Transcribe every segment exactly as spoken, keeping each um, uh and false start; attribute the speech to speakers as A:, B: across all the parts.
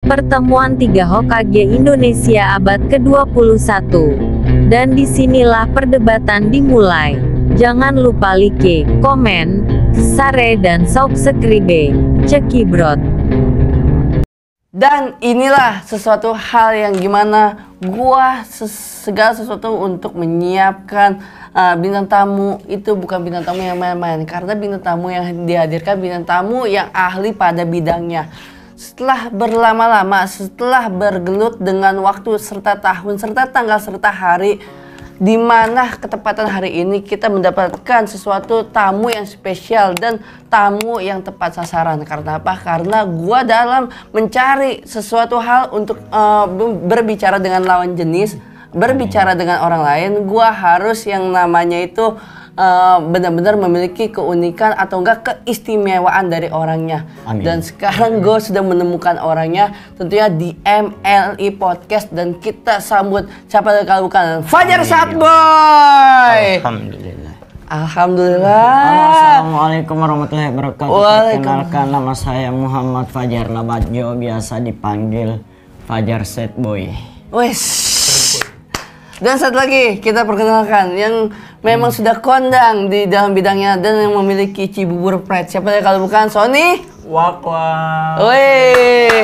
A: pertemuan tiga Hokage Indonesia abad ke dua puluh satu. Dan disinilah perdebatan dimulai. Jangan lupa like, komen, share dan subscribe. Cekibrot.
B: Dan inilah sesuatu hal yang gimana gua ses segala sesuatu untuk menyiapkan uh, bintang tamu itu bukan bintang tamu yang main-main, karena bintang tamu yang dihadirkan bintang tamu yang ahli pada bidangnya. Setelah berlama-lama, setelah bergelut dengan waktu serta tahun serta tanggal serta hari, di mana ketepatan hari ini kita mendapatkan sesuatu tamu yang spesial dan tamu yang tepat sasaran. Karena apa? Karena gua dalam mencari sesuatu hal untuk uh, berbicara dengan lawan jenis, berbicara dengan orang lain, gua harus yang namanya itu uh, benar-benar memiliki keunikan atau enggak keistimewaan dari orangnya. Amin. Dan sekarang gue sudah menemukan orangnya, tentunya di M L I Podcast, dan kita sambut siapa kalau bukan Fajar Satboy.
C: Alhamdulillah.
B: Alhamdulillah.
C: Assalamualaikum warahmatullahi wabarakatuh. Perkenalkan, nama saya Muhammad Fajar Labadjo, biasa dipanggil Fajar Satboy.
B: Wes. Dan satu lagi kita perkenalkan yang memang hmm. sudah kondang di dalam bidangnya dan yang memiliki Cibubur Pride. Siapa ya kalau bukan Sony
C: Wakwa.
B: Wih.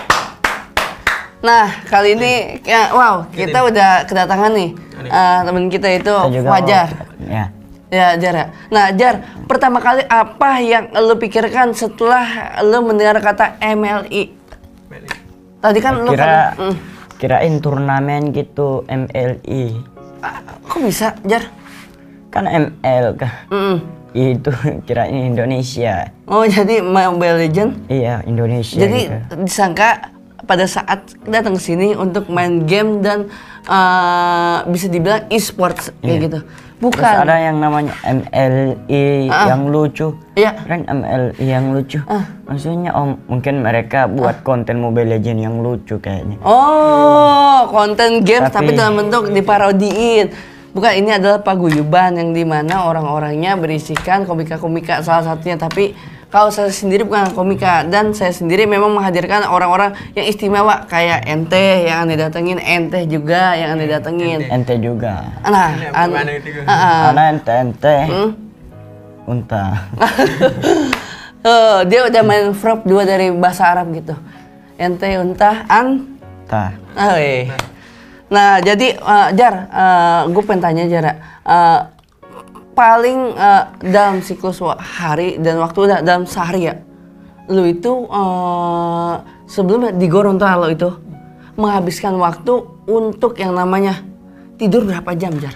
B: Nah kali ini ya, wow, kita udah kedatangan nih uh, teman kita itu Fajar.
C: Ya.
B: Ya Jar ya. Nah Jar, pertama kali apa yang lo pikirkan setelah lo mendengar kata M L I? Tadi kan lo
C: kira
B: kan, mm.
C: kirain turnamen gitu M L I.
B: Ah, kok bisa Jar?
C: Kan M L kan.
B: Mm.
C: Itu kirain Indonesia.
B: Oh jadi Mobile Legend?
C: Iya Indonesia.
B: Jadi
C: gitu.
B: Disangka pada saat datang ke sini untuk main game dan uh, bisa dibilang e-sports kayak
C: iya.
B: gitu. Bukan.
C: Terus ada yang namanya M L I uh, yang lucu.
B: Iya.
C: Kan M L I yang lucu.
B: Uh.
C: Maksudnya om mungkin mereka buat uh. konten Mobile Legend yang lucu kayaknya.
B: Oh, konten games tapi, tapi dalam bentuk diparodiin. Bukan, ini adalah paguyuban yang dimana orang-orangnya berisikan komika-komika salah satunya. Tapi kalau saya sendiri bukan komika, dan saya sendiri memang menghadirkan orang-orang yang istimewa kayak ente yang anda datengin, ente juga yang anda datengin.
C: Ente juga.
B: Nah, an
C: uh, ana ente ente. Hmm? Unta.
B: Oh, dia udah main verb dua dari bahasa Arab gitu. Ente, unta, an.
C: Ta.
B: Oh, iya. Nah, jadi uh, Jar, uh, gue pengen tanya Jar, uh, paling uh, dalam siklus hari dan waktu dalam sehari ya, lu itu uh, sebelumnya di Gorontalo itu menghabiskan waktu untuk yang namanya tidur berapa jam Jar?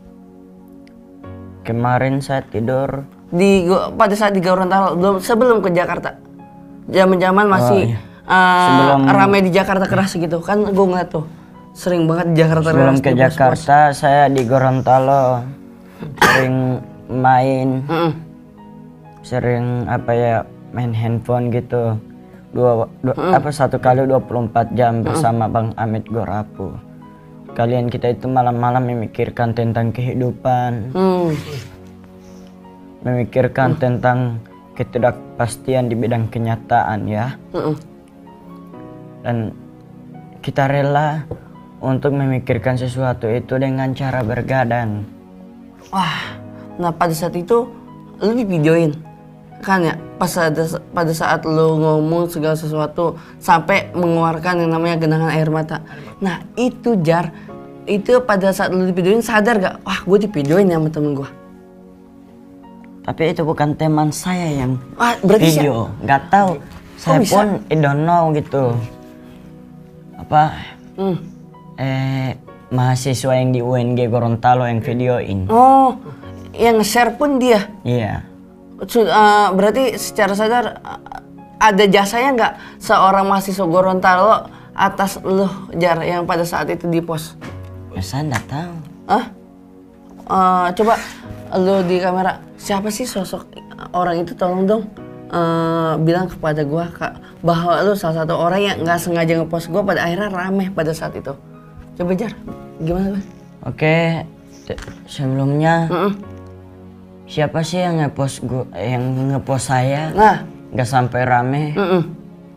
C: Kemarin saya tidur
B: di pada saat di Gorontalo belum sebelum ke Jakarta, zaman-zaman masih oh, iya. uh, sebelum ramai di Jakarta keras gitu kan, gue ngeliat tuh sering banget di Jakarta.
C: Sebelum ke Jakarta bos, bos. Saya di Gorontalo sering main, mm -mm. sering apa ya main handphone gitu dua, dua mm -mm. apa satu kali dua puluh empat jam bersama mm -mm. Bang Amit Gorapu. Kalian kita itu malam-malam memikirkan tentang kehidupan, mm. memikirkan mm. tentang ketidakpastian di bidang kenyataan ya, mm -mm. dan kita rela untuk memikirkan sesuatu itu dengan cara bergadang.
B: Wah, nah pada saat itu lu videoin kan ya, pas ada, pada saat lu ngomong segala sesuatu sampai mengeluarkan yang namanya genangan air mata. Nah itu Jar, itu pada saat lu videoin sadar gak? Wah gue videoin ya sama temen gue.
C: Tapi itu bukan teman saya yang
B: ah, video,
C: nggak tahu. Saya pun I don't know gitu. Apa? Hmm. Eh, mahasiswa yang di U N G Gorontalo yang videoin.
B: Oh, yang nge-share pun dia?
C: Iya.
B: Uh, berarti secara sadar uh, ada jasanya nggak seorang mahasiswa Gorontalo atas lu Jar yang pada saat itu di post?
C: Ya saya nggak tahu.
B: Hah? Uh, coba lu di kamera, siapa sih sosok orang itu, tolong dong uh, bilang kepada gua Kak, bahwa lu salah satu orang yang nggak sengaja ngepost gua pada akhirnya rame pada saat itu. Coba Jar, gimana Bang?
C: Oke, sebelumnya
B: mm -mm.
C: siapa sih yang ngepost gua, yang ngepost saya?
B: Nah,
C: nggak sampai rame.
B: mm -mm.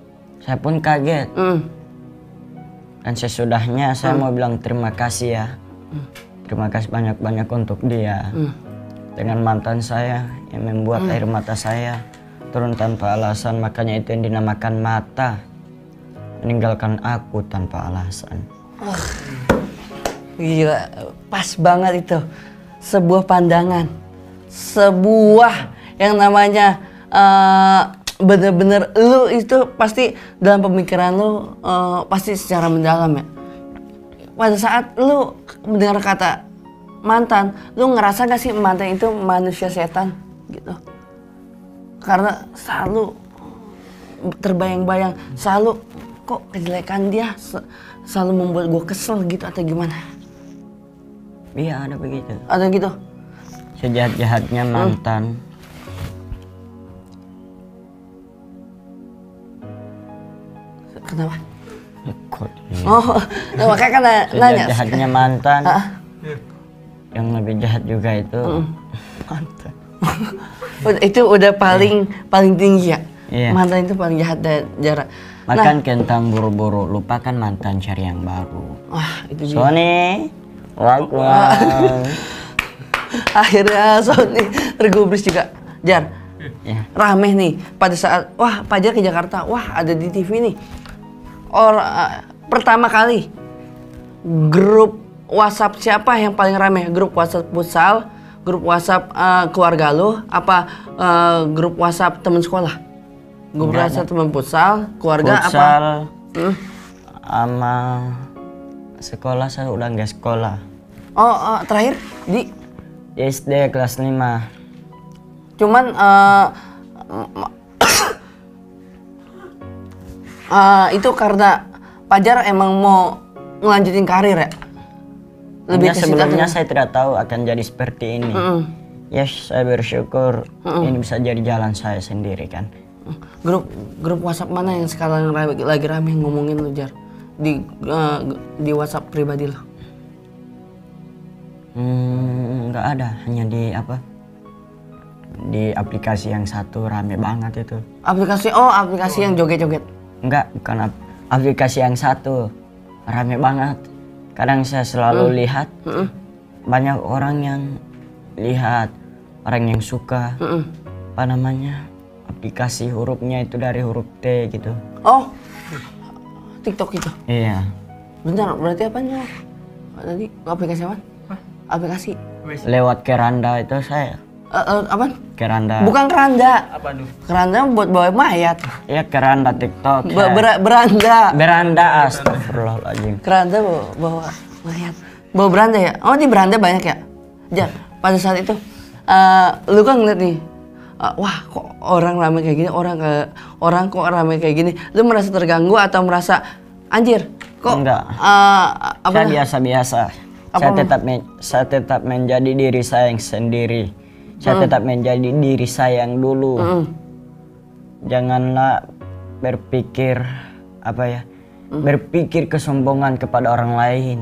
C: Saya pun kaget.
B: Mm.
C: Dan sesudahnya saya
B: Mm.
C: mau bilang terima kasih ya.
B: Mm.
C: Terima kasih banyak-banyak untuk dia.
B: Mm.
C: Dengan mantan saya yang membuat
B: Mm.
C: air mata saya turun tanpa alasan, makanya itu yang dinamakan mata. Meninggalkan aku tanpa alasan.
B: Oh, gila, pas banget itu. Sebuah pandangan, sebuah yang namanya uh, bener-bener lu itu pasti dalam pemikiran lu uh, pasti secara mendalam ya. Pada saat lu mendengar kata mantan, lu ngerasa gak sih mantan itu manusia setan gitu? Karena selalu terbayang-bayang, selalu kok kejelekan dia selalu membuat gue kesel gitu atau gimana?
C: Iya, ada begitu.
B: Ada gitu?
C: Sejahat-jahatnya mantan.
B: Hmm. Kenapa?
C: Kok ini?
B: Oh, nah, makanya kan na- nanya.
C: Sejahat-jahatnya mantan.
B: Ah.
C: Yang lebih jahat juga itu
B: Mm.
C: mantan.
B: Itu udah paling paling tinggi ya?
C: Iya.
B: Mantan itu paling jahat dan jarak.
C: Makan kentang buru-buru, lupakan mantan, cari yang baru.
B: Wah, itu dia.
C: Sony, wak-wak.
B: Akhirnya Sony tergubris juga. Jar,
C: Ya.
B: rame nih pada saat wah Fajar ke Jakarta, wah ada di T V nih. Or uh, pertama kali grup WhatsApp siapa yang paling rame? Grup WhatsApp futsal, grup WhatsApp uh, keluarga lu, apa uh, grup WhatsApp teman sekolah? Grup
C: Enggak,
B: WhatsApp teman futsal, keluarga apa?
C: Futsal
B: Hmm.
C: sama sekolah saya udah nggak sekolah.
B: Oh, uh, terakhir di
C: Di S D kelas lima.
B: cuman uh, uh, itu karena Fajar emang mau ngelanjutin karir ya?
C: Lebih
B: ke situ
C: sebelumnya
B: atau-
C: saya tidak tahu akan jadi seperti ini.
B: Mm-mm.
C: Yes, saya bersyukur
B: Mm-mm.
C: ini bisa jadi jalan saya sendiri kan.
B: Grup grup WhatsApp mana yang sekarang rame- lagi rame ngomongin lu Jar? Di uh, di WhatsApp pribadi lo?
C: Hmm, nggak ada, hanya di apa? Di aplikasi yang satu rame banget itu.
B: Aplikasi oh aplikasi yang joget-joget.
C: Enggak, bukan ap- aplikasi yang satu rame banget. Kadang saya selalu lihat
B: Mm-mm.
C: banyak orang yang lihat, orang yang suka
B: Mm-mm.
C: apa namanya aplikasi hurufnya itu dari huruf T gitu.
B: Oh TikTok itu.
C: Iya.
B: Bentar berarti apa nih? Tadi aplikasi apa? Aplikasi.
C: Lewat keranda itu saya.
B: Uh, uh, apa?
C: Keranda.
B: Bukan keranda. Apa tuh? Keranda buat bawa mayat.
C: Ya keranda TikTok.
B: Ba-
C: ya.
B: ber- beranda.
C: Beranda, astagfirullahaladzim.
B: Keranda bawa, bawa mayat. Bawa beranda ya? Oh di beranda banyak ya? Jar, pada saat itu uh, lu kan ngeliat nih, uh, wah kok orang ramai kayak gini, orang ke orang kok ramai kayak gini. Lu merasa terganggu atau merasa anjir? Kok?
C: Enggak.
B: Uh, apa?
C: Saya biasa-biasa.
B: Apa,
C: Saya
B: Mam?
C: tetap men- saya tetap menjadi diri saya yang sendiri. Saya tetap menjadi diri saya yang dulu.
B: Mm.
C: Janganlah berpikir apa ya? Berpikir kesombongan kepada orang lain.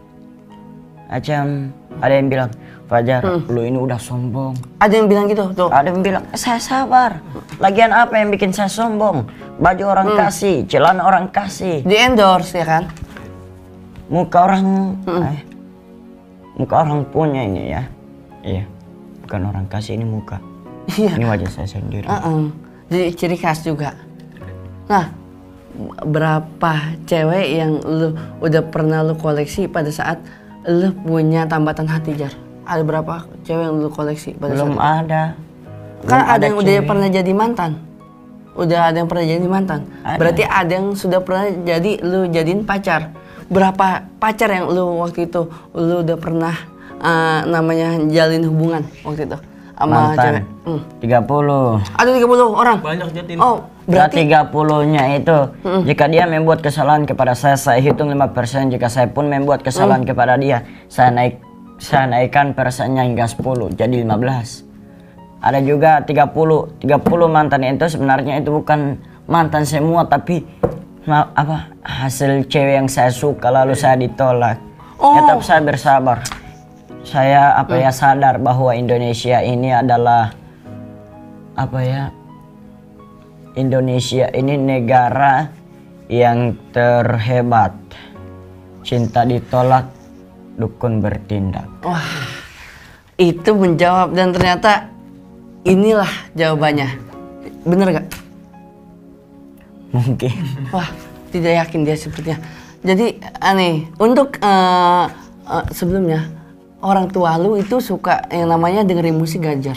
C: Macam ada yang bilang, Fajar, lu ini udah sombong.
B: Ada yang bilang gitu tuh.
C: Ada yang bilang, saya sabar. Lagian apa yang bikin saya sombong? Baju orang kasih, celana orang kasih,
B: Di endorse ya kan?
C: muka orang, eh, muka orang punya ini ya. Iya, bukan orang kasih, ini muka.
B: Iya.
C: Ini wajah saya sendiri.
B: Uh-uh. Jadi ciri khas juga. Nah, berapa cewek yang lu udah pernah lu koleksi pada saat lu punya tambatan hati Jar? Ada berapa cewek yang lu koleksi pada
C: Belum
B: saat itu?
C: ada.
B: Kan
C: Belum
B: ada yang udah
C: cewek.
B: pernah jadi mantan. Udah ada yang pernah jadi mantan.
C: Ada.
B: Berarti ada yang sudah pernah jadi lu jadiin pacar. Berapa pacar yang lu waktu itu lu udah pernah uh, namanya jalin hubungan waktu itu sama cewek?
C: Mantan.
B: Hmm.
C: tiga puluh.
B: Ada tiga puluh orang.
D: Banyak jatin.
B: Oh,
C: Berarti
B: berarti
C: tiga puluh-nya itu jika dia membuat kesalahan kepada saya, saya hitung lima persen. Jika saya pun membuat kesalahan kepada dia, saya naik saya naikkan persennya hingga sepuluh, jadi lima belas. Ada juga tiga puluh. tiga puluh mantan itu sebenarnya itu bukan mantan semua, tapi ma- apa hasil cewek yang saya suka lalu saya ditolak.
B: Oh.
C: Tetap saya bersabar. Saya apa ya sadar bahwa Indonesia ini adalah apa ya Indonesia ini negara Yang terhebat, cinta ditolak, dukun bertindak.
B: Wah, itu menjawab dan ternyata inilah jawabannya. Bener gak?
C: Mungkin.
B: Wah, tidak yakin dia sepertinya. Jadi aneh. Untuk uh, uh, sebelumnya orang tua lu itu suka yang namanya dengerin musik Ganjar.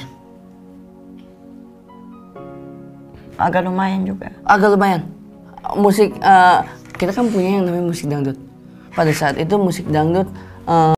C: Agak lumayan juga.
B: Agak lumayan. Musik uh, kita kan punya yang namanya musik dangdut. Pada saat itu musik dangdut uh,